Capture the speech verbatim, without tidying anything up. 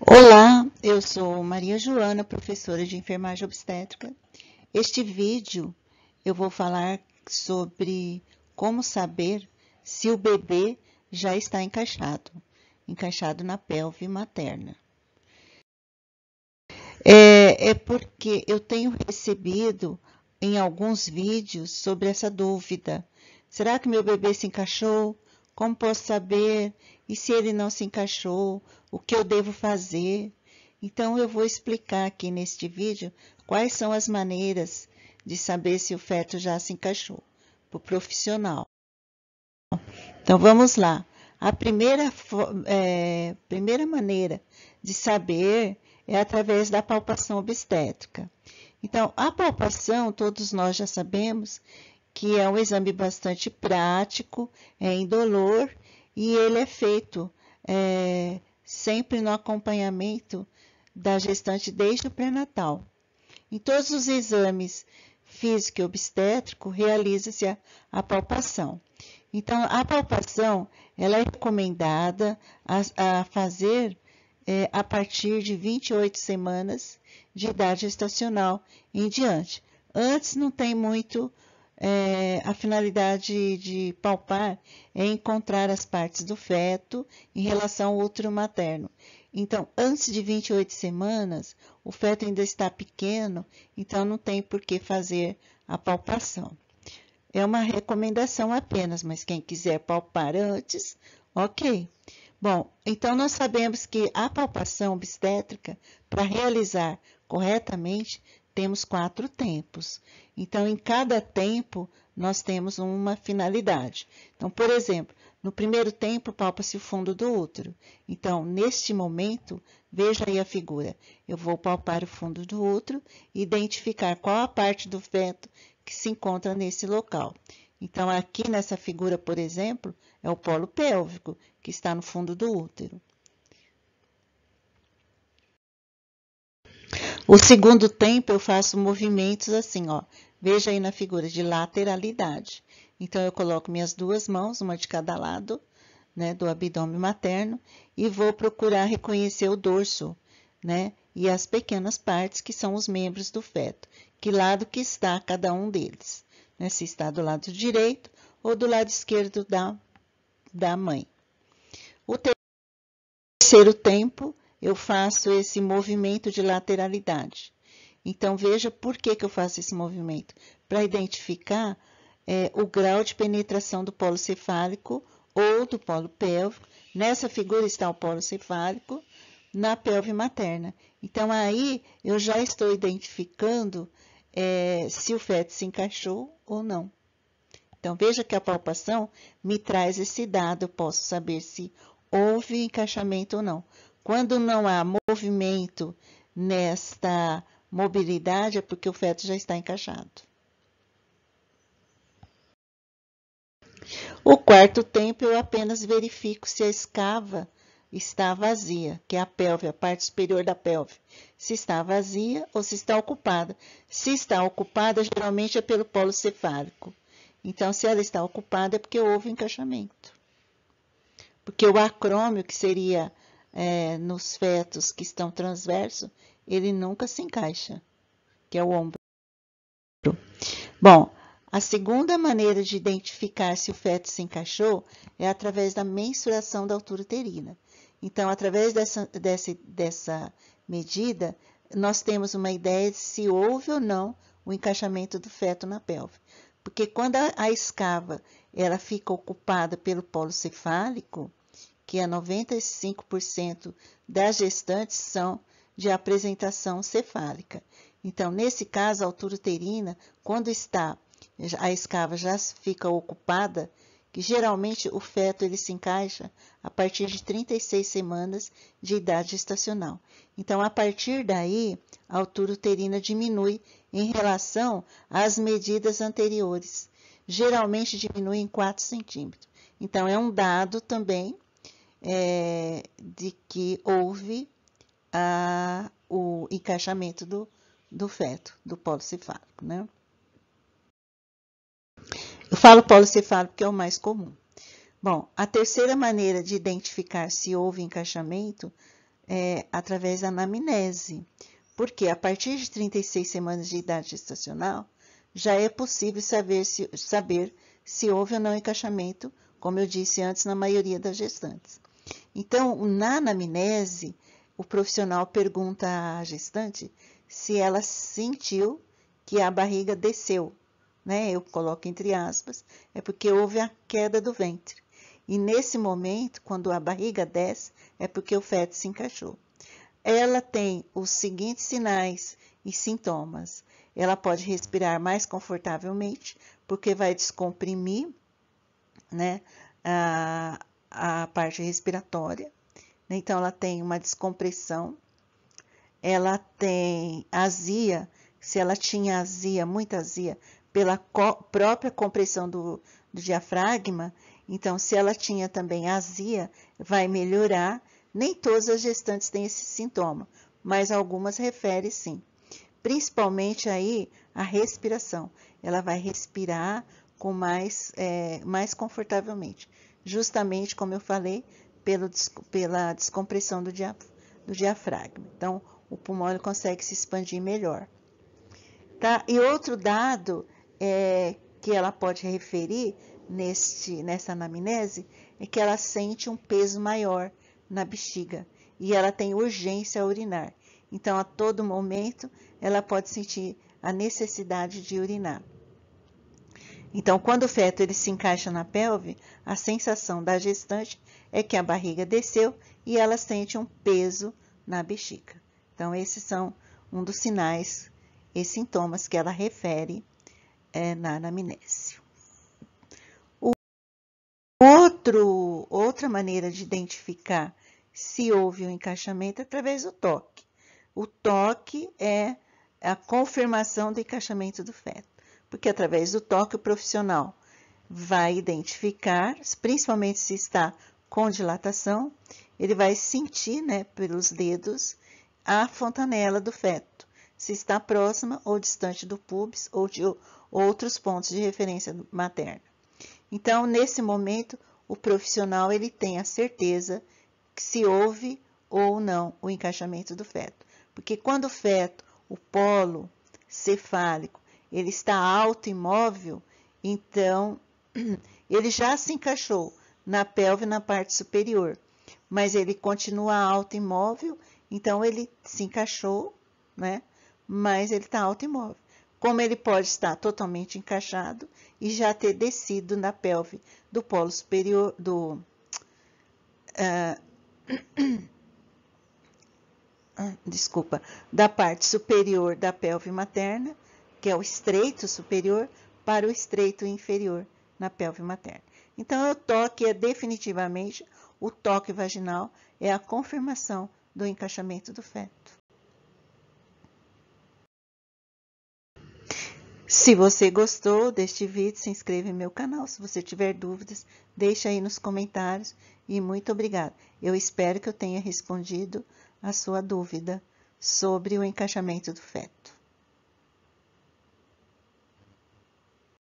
Olá, eu sou Maria Joana, professora de enfermagem obstétrica. Este vídeo eu vou falar sobre como saber se o bebê já está encaixado, encaixado na pelve materna. É, é porque eu tenho recebido em alguns vídeos sobre essa dúvida. Será que meu bebê se encaixou? Como posso saber? E se ele não se encaixou, o que eu devo fazer? Então, eu vou explicar aqui neste vídeo quais são as maneiras de saber se o feto já se encaixou para o profissional. Então, vamos lá. A primeira, é, primeira maneira de saber é através da palpação obstétrica. Então, a palpação, todos nós já sabemos que é um exame bastante prático, é indolor, e ele é feito é, sempre no acompanhamento da gestante desde o pré-natal. Em todos os exames físico e obstétrico, realiza-se a, a palpação. Então, a palpação ela é recomendada a, a fazer é, a partir de vinte e oito semanas de idade gestacional em diante. Antes não tem muito, é, a finalidade de palpar é encontrar as partes do feto em relação ao útero materno. Então, antes de vinte e oito semanas, o feto ainda está pequeno, então não tem por que fazer a palpação. É uma recomendação apenas, mas quem quiser palpar antes, ok. Bom, então nós sabemos que a palpação obstétrica, para realizar corretamente, temos quatro tempos. Então, em cada tempo, nós temos uma finalidade. Então, por exemplo, no primeiro tempo, palpa-se o fundo do útero. Então, neste momento, veja aí a figura. Eu vou palpar o fundo do útero e identificar qual a parte do feto que se encontra nesse local. Então, aqui nessa figura, por exemplo, é o polo pélvico, que está no fundo do útero. O segundo tempo, eu faço movimentos assim, ó. Veja aí na figura de lateralidade. Então, eu coloco minhas duas mãos, uma de cada lado, né, do abdômen materno, e vou procurar reconhecer o dorso, né, e as pequenas partes que são os membros do feto. Que lado que está cada um deles, né, se está do lado direito ou do lado esquerdo da, da mãe. O terceiro tempo, eu faço esse movimento de lateralidade. Então, veja por que, que eu faço esse movimento. Para identificar é, o grau de penetração do polo cefálico ou do polo pélvico. Nessa figura está o polo cefálico na pelve materna. Então, aí eu já estou identificando é, se o feto se encaixou ou não. Então, veja que a palpação me traz esse dado, eu posso saber se houve encaixamento ou não. Quando não há movimento nesta mobilidade, é porque o feto já está encaixado. O quarto tempo, eu apenas verifico se a escava está vazia, que é a pelve, a parte superior da pelve. Se está vazia ou se está ocupada. Se está ocupada, geralmente é pelo polo cefálico. Então, se ela está ocupada, é porque houve encaixamento. Porque o acrômio, que seria é, nos fetos que estão transverso, ele nunca se encaixa, que é o ombro. Bom, a segunda maneira de identificar se o feto se encaixou é através da mensuração da altura uterina. Então, através dessa, dessa, dessa medida, nós temos uma ideia de se houve ou não o encaixamento do feto na pelve. Porque quando a, a escava ela fica ocupada pelo polo cefálico, que é noventa e cinco por cento das gestantes são de apresentação cefálica. Então, nesse caso, a altura uterina, quando está, a escava já fica ocupada, que geralmente o feto ele se encaixa a partir de trinta e seis semanas de idade gestacional. Então, a partir daí, a altura uterina diminui em relação às medidas anteriores. Geralmente diminui em quatro centímetros. Então, é um dado também é, de que houve a, o encaixamento do, do feto, do polo cefálico, né? Eu falo polo cefálico porque é o mais comum. Bom, a terceira maneira de identificar se houve encaixamento é, através da anamnese, porque a partir de trinta e seis semanas de idade gestacional, já é possível saber se, saber se houve ou não encaixamento, como eu disse antes, na maioria das gestantes. Então, na anamnese, o profissional pergunta à gestante se ela sentiu que a barriga desceu, né? Eu coloco entre aspas, é porque houve a queda do ventre. E nesse momento, quando a barriga desce, é porque o feto se encaixou. Ela tem os seguintes sinais e sintomas. Ela pode respirar mais confortavelmente, porque vai descomprimir, né, a, a parte respiratória. Então, ela tem uma descompressão. Ela tem azia, se ela tinha azia, muita azia, pela co própria compressão do, do diafragma. Então, se ela tinha também azia, vai melhorar. Nem todas as gestantes têm esse sintoma, mas algumas referem sim. Principalmente aí a respiração. Ela vai respirar com mais, é, mais confortavelmente. Justamente, como eu falei, pelo, pela descompressão do, dia, do diafragma. Então, o pulmão ele consegue se expandir melhor. Tá? E outro dado é, que ela pode referir neste, nessa anamnese é que ela sente um peso maior na bexiga e ela tem urgência a urinar. Então, a todo momento, ela pode sentir a necessidade de urinar. Então, quando o feto ele se encaixa na pelve, a sensação da gestante é que a barriga desceu e ela sente um peso na bexiga. Então, esses são um dos sinais e sintomas que ela refere é, na anamnese. O outro, outra maneira de identificar se houve um encaixamento é através do toque. O toque é a confirmação do encaixamento do feto, porque através do toque o profissional vai identificar, principalmente se está com dilatação, ele vai sentir, né, pelos dedos a fontanela do feto, se está próxima ou distante do pubis ou de outros pontos de referência materna. Então, nesse momento, o profissional ele tem a certeza que se houve ou não o encaixamento do feto. Porque quando o feto, o polo cefálico, ele está alto e móvel, então ele já se encaixou na pelve na parte superior, mas ele continua alto e móvel, então ele se encaixou, né? Mas ele está alto e móvel. Como ele pode estar totalmente encaixado e já ter descido na pelve do polo superior, do uh, desculpa, da parte superior da pelve materna, que é o estreito superior, para o estreito inferior na pelve materna. Então, o toque é definitivamente, o toque vaginal é a confirmação do encaixamento do feto. Se você gostou deste vídeo, se inscreva em meu canal. Se você tiver dúvidas, deixa aí nos comentários. E muito obrigada. Eu espero que eu tenha respondido a sua dúvida sobre o encaixamento do feto.